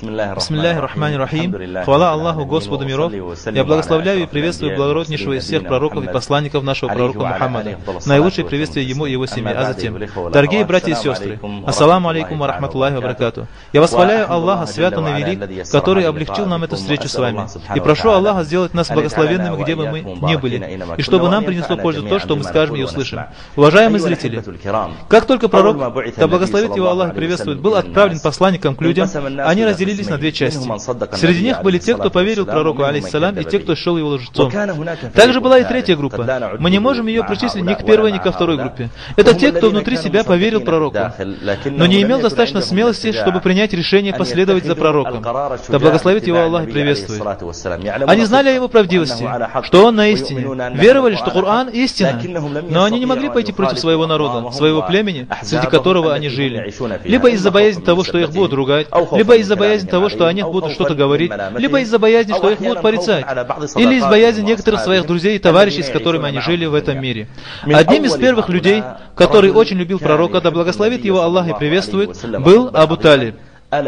Бисмилляхи рахмани рахим. Хвала Аллаху, Господу миров. Я благословляю и приветствую благороднейшего из всех пророков и посланников нашего пророка Мухаммада. Наилучшее приветствие ему и его семье. А затем, дорогие братья и сестры, ассаламу алейкум ва рахматуллахи ва баракату. Я восхваляю Аллаха, свят Он и велик, который облегчил нам эту встречу с вами. И прошу Аллаха сделать нас благословенными, где бы мы ни были, и чтобы нам принесло пользу то, что мы скажем и услышим. Уважаемые зрители, как только пророк, да благословит его Аллах и приветствует, был отправлен посланником к людям, они разделились на две части. Среди них были те, кто поверил пророку, алейхиссалям, и те, кто шел его лжецом. Также была и третья группа. Мы не можем ее причислить ни к первой, ни ко второй группе. Это те, кто внутри себя поверил пророку, но не имел достаточно смелости, чтобы принять решение последовать за пророком. Да благословит его Аллах и приветствует. Они знали о его правдивости, что он на истине, веровали, что Коран истина, но они не могли пойти против своего народа, своего племени, среди которого они жили. Либо из-за боязни того, что их будут ругать, либо из-за боязни того, что о них будут что-то говорить, либо из-за боязни, что их будут порицать, или из боязни некоторых своих друзей и товарищей, с которыми они жили в этом мире. Одним из первых людей, который очень любил пророка, да благословит его Аллах и приветствует, был Абу Талиб.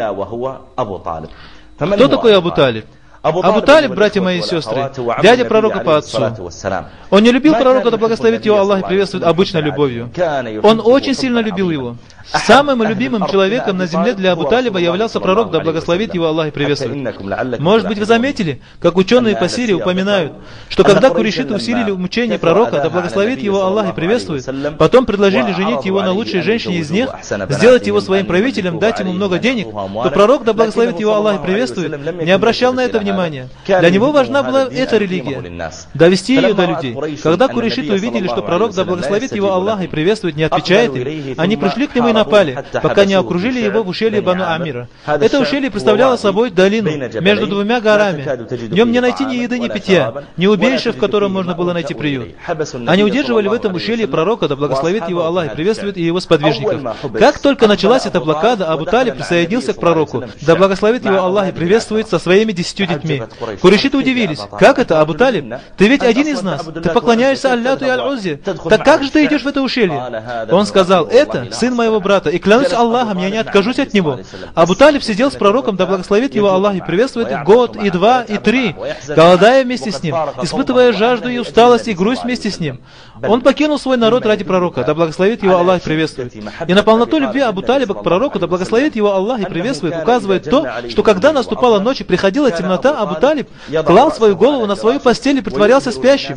Кто такой Абу Талиб? Абу Талиб, братья мои и сестры, дядя пророка по отцу. Он не любил пророка, да благословит его Аллах и приветствует, обычной любовью. Он очень сильно любил его. Самым любимым человеком на земле для Абу Талиба являлся пророк, да благословит его Аллах и приветствует. Может быть, вы заметили, как ученые по Сирии упоминают, что когда курешиты усилили мучение пророка, да благословит его Аллах и приветствует, потом предложили женить его на лучшей женщине из них, сделать его своим правителем, дать ему много денег, то пророк, да благословит его Аллах и приветствует, не обращал на это внимания. Для него важна была эта религия, довести ее до людей. Когда курешиты увидели, что пророк, да благословит его Аллах и приветствует, не отвечает им, они пришли к нему и напали, пока не окружили его в ушелье Бану Амира. Это ушелье представляло собой долину между двумя горами. В нем не найти ни еды, ни питья, ни убежища, в котором можно было найти приют. Они удерживали в этом ущелье пророка, да благословит его Аллах и приветствует, и его сподвижников. Как только началась эта блокада, Абу Талиб присоединился к пророку, да благословит его Аллах и приветствует, со своими 10 детьми. Курешиты удивились. Как это, Абу Талиб? Ты ведь один из нас. Ты поклоняешься Аллату и Аль-Уззе. Так как же ты идешь в это ущелье? Он сказал: это сын моего брата, и клянусь Аллахом, я не откажусь от него. Абу Талиб сидел с пророком, да благословит его Аллах и приветствует, год, и 2, и 3, голодая вместе с ним, испытывая жажду и усталость, и грусть вместе с ним. Он покинул свой народ ради пророка, да благословит его Аллах и приветствует. И на полноту любви Абу Талиба к пророку, да благословит его Аллах и приветствует, указывает то, что когда наступала ночь и приходила темнота, Абу Талиб клал свою голову на свою постель и притворялся спящим.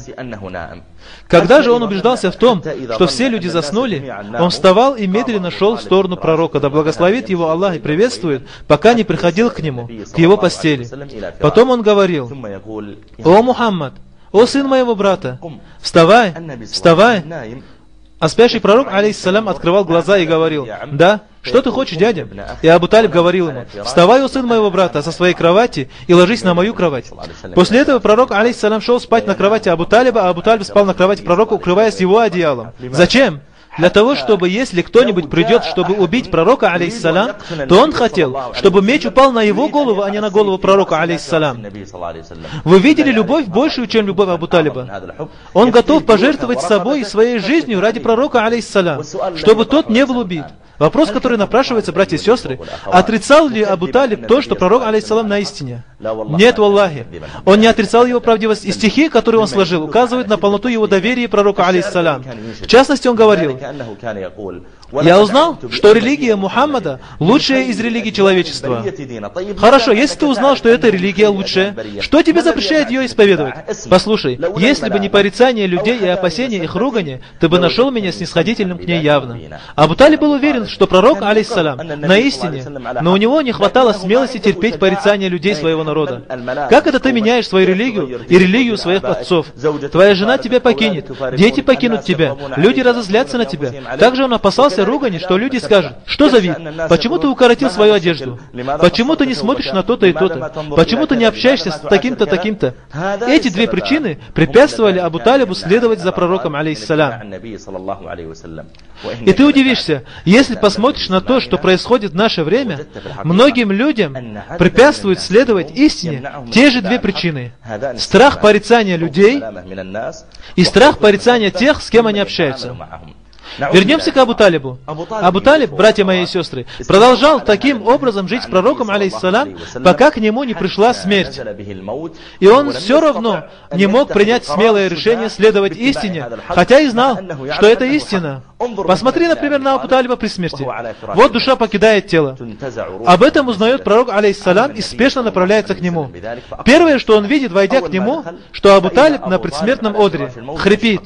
Когда же он убеждался в том, что все люди заснули, он вставал и медленно шел в сторону пророка, да благословит его Аллах и приветствует, пока не приходил к нему, к его постели. Потом он говорил: «О Мухаммад, о сын моего брата, вставай, вставай». А спящий пророк, алейхиссалям, открывал глаза и говорил: «Да, что ты хочешь, дядя?» И Абу Талиб говорил ему: «Вставай, о сын моего брата, со своей кровати и ложись на мою кровать». После этого пророк, алейхиссалям, шел спать на кровати Абу Талиба, а Абу Талиб спал на кровати пророка, укрываясь его одеялом. Зачем? Для того, чтобы, если кто-нибудь придет, чтобы убить пророка, алейхиссалям, то он хотел, чтобы меч упал на его голову, а не на голову пророка, алейхиссалям. Вы видели любовь большую, чем любовь Абу Талиба? Он готов пожертвовать собой и своей жизнью ради пророка, алейхиссалям, чтобы тот не был убит. Вопрос, который напрашивается, братья и сестры: отрицал ли Абу Талиб то, что пророк, алейхиссалам, на истине? Нет, валлахи. Он не отрицал его правдивость, и стихи, которые он сложил, указывают на полноту его доверия пророку, алейхиссалам. В частности, он говорил: «Я узнал, что религия Мухаммада лучшая из религий человечества». Хорошо, если ты узнал, что эта религия лучшая, что тебе запрещает ее исповедовать? Послушай, если бы не порицание людей и опасения их ругания, ты бы нашел меня снисходительным к ней явно. Абу Талиб был уверен, что пророк, алейхиссалям, на истине, но у него не хватало смелости терпеть порицание людей своего народа. Как это ты меняешь свою религию и религию своих отцов? Твоя жена тебя покинет, дети покинут тебя, люди разозлятся на тебя. Также он опасался ругани, что люди скажут: «Что за вид? Почему ты укоротил свою одежду? Почему ты не смотришь на то-то и то-то? Почему ты не общаешься с таким-то, таким-то?» Эти две причины препятствовали Абу Талибу следовать за пророком, алейхиссалям. И ты удивишься, если посмотришь на то, что происходит в наше время, многим людям препятствует следовать истине те же две причины: страх порицания людей и страх порицания тех, с кем они общаются. Вернемся к Абу Талибу. Абу Талиб, братья мои и сестры, продолжал таким образом жить с пророком, алейхиссалам, пока к нему не пришла смерть. И он все равно не мог принять смелое решение следовать истине, хотя и знал, что это истина. Посмотри, например, на Абу Талиба при смерти. Вот душа покидает тело. Об этом узнает пророк, алейхиссалам, и спешно направляется к нему. Первое, что он видит, войдя к нему, что Абу Талиб на предсмертном одре хрипит.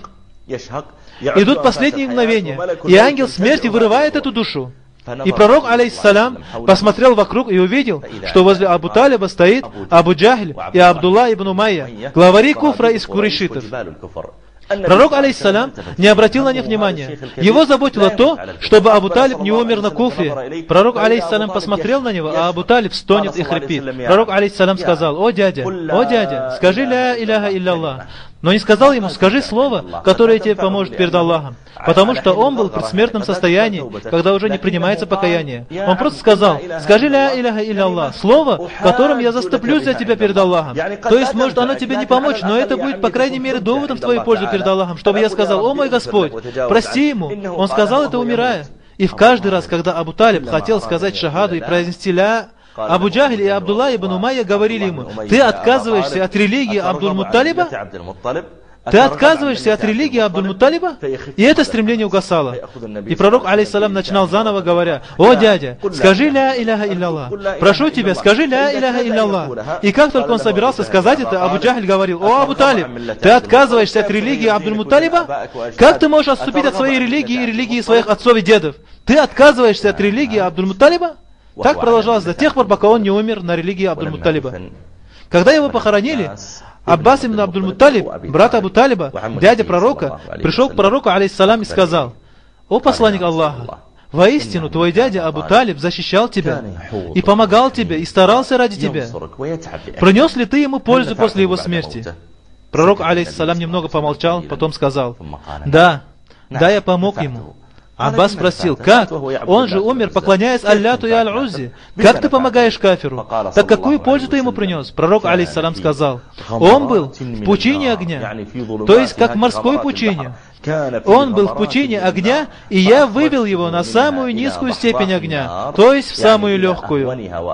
Идут последние мгновения, и ангел смерти вырывает эту душу. И пророк, алейхиссалам, посмотрел вокруг и увидел, что возле Абу Талиба стоит Абу Джахль и Абдулла ибн Умайя, главари куфра из курейшитов. Пророк, алейхиссалам, не обратил на них внимания. Его заботило то, чтобы Абу Талиб не умер на куфре. Пророк, алейхиссалам, посмотрел на него, а Абу Талиб стонет и хрипит. Пророк, алейхиссалам, сказал: о дядя, скажи ля иляха илляллах. Но не сказал ему: скажи слово, которое тебе поможет перед Аллахом. Потому что он был в предсмертном состоянии, когда уже не принимается покаяние. Он просто сказал: скажи ля иляха илляллах, слово, которым я заступлюсь за тебя перед Аллахом. То есть, может оно тебе не помочь, но это будет, по крайней мере, доводом в твою пользу перед Аллахом, чтобы я сказал: о мой Господь, прости ему. Он сказал это, умирая. И в каждый раз, когда Абу Талиб хотел сказать шахаду и произнести ля, Абу Джахль и Абдулла ибн Умайя говорили ему: ты отказываешься от религии Абдуль-Мутталиба? Ты отказываешься от религии Абдуль-Мутталиба? И это стремление угасало. И пророк, алейхиссалам, начинал заново, говоря: о дядя, скажи ля иляха илляллах. Прошу тебя, скажи ля иляха илляллах. И как только он собирался сказать это, Абу Джахль говорил: о Абу Талиб, ты отказываешься от религии Абдуль-Мутталиба? Как ты можешь отступить от своей религии и религии своих отцов и дедов? Ты отказываешься от религии Абдуль-Мутталиба? Так продолжалось до тех пор, пока он не умер на религии Абдуль-Мутталиба. Когда его похоронили, Аббас ибн Абдуль-Мутталиб, брат Абу Талиба, дядя пророка, пришел к пророку, алейхиссалам, и сказал: о посланник Аллаха, воистину твой дядя Абу Талиб защищал тебя, и помогал тебе, и старался ради тебя. Принес ли ты ему пользу после его смерти? Пророк, алейхиссалам, немного помолчал, потом сказал: да, я помог ему. Аббас спросил: как? Он же умер, поклоняясь Алляту и Аль-Уззи. Как ты помогаешь кафиру? Так какую пользу ты ему принес? Пророк, алейхиссалам, сказал: он был в пучине огня, то есть как в морской пучине. Он был в пучине огня, и я вывел его на самую низкую степень огня, то есть в самую легкую.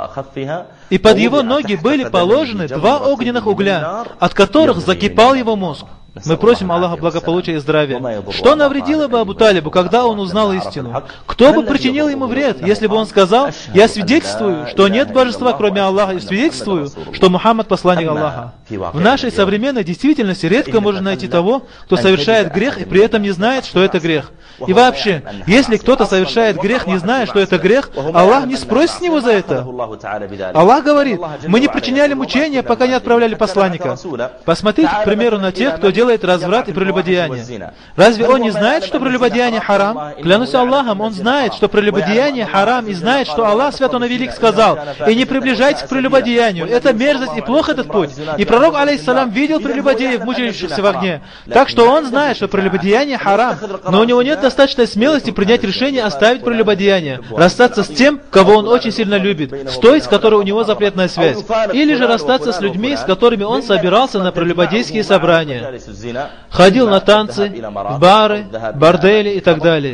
И под его ноги были положены 2 огненных угля, от которых закипал его мозг. Мы просим Аллаха благополучия и здравия. Что навредило бы Абу Талибу, когда он узнал истину? Кто бы причинил ему вред, если бы он сказал: я свидетельствую, что нет божества, кроме Аллаха, и свидетельствую, что Мухаммад посланник Аллаха. В нашей современной действительности редко можно найти того, кто совершает грех и при этом не знает, что это грех. И вообще, если кто-то совершает грех, не зная, что это грех, Аллах не спросит с него за это. Аллах говорит: мы не причиняли мучения, пока не отправляли посланника. Посмотрите, к примеру, на тех, кто делает разврат и прелюбодеяние. Разве он не знает, что прелюбодеяние харам? Клянусь Аллахом, он знает, что прелюбодеяние харам, и знает, что Аллах Свят Он и Велик сказал: и не приближайтесь к прелюбодеянию. Это мерзость и плох этот путь. И пророк, алейхиссалам, видел прелюбодеев, мучающихся в огне. Так что он знает, что прелюбодеяние харам, но у него нет достаточной смелости принять решение оставить прелюбодеяние, расстаться с тем, кого он очень сильно любит, с той, с которой у него запретная связь, или же расстаться с людьми, с которыми он собирался на прелюбодейские собрания, ходил на танцы, в бары, бордели и так далее.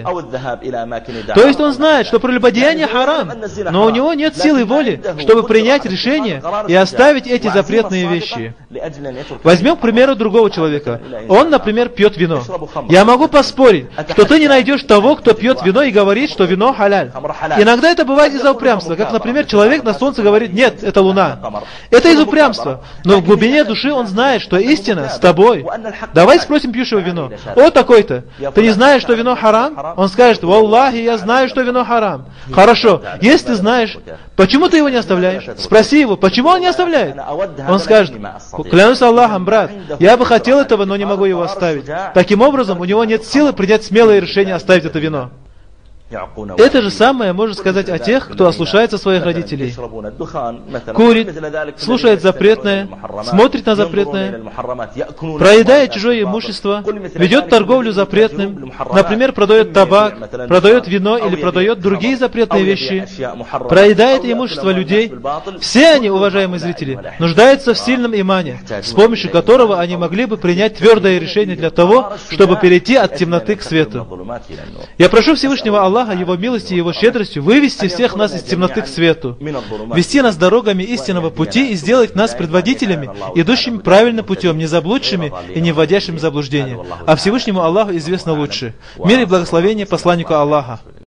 То есть он знает, что прелюбодеяние харам, но у него нет силы воли, чтобы принять решение и оставить эти запретные вещи. Возьмем, к примеру, другого человека. Он, например, пьет вино. Я могу поспорить, что ты не найдешь того, кто пьет вино и говорит, что вино халяль. Иногда это бывает из-за упрямства, как, например, человек на солнце говорит: нет, это луна. Это из упрямства, но в глубине души он знает, что истина с тобой. Давай спросим пьющего вино: о, такой-то, ты не знаешь, что вино харам? Он скажет: валлахи, я знаю, что вино харам. Хорошо, если ты знаешь, почему ты его не оставляешь? Спроси его, почему он не оставляет? Он скажет: клянусь Аллахом, брат, я бы хотел этого, но не могу его оставить. Таким образом, у него нет силы принять смелое решение оставить это вино. Это же самое можно сказать о тех, кто ослушается своих родителей. Курит, слушает запретное, смотрит на запретное, проедает чужое имущество, ведет торговлю запретным, например, продает табак, продает вино или продает другие запретные вещи, проедает имущество людей. Все они, уважаемые зрители, нуждаются в сильном имане, с помощью которого они могли бы принять твердое решение для того, чтобы перейти от темноты к свету. Я прошу Всевышнего Аллаха, Его милости и Его щедростью вывести всех нас из темноты к свету, вести нас дорогами истинного пути и сделать нас предводителями, идущими правильным путем, не заблудшими и не вводящими в заблуждение. А Всевышнему Аллаху известно лучше. Мир и благословение посланнику Аллаха.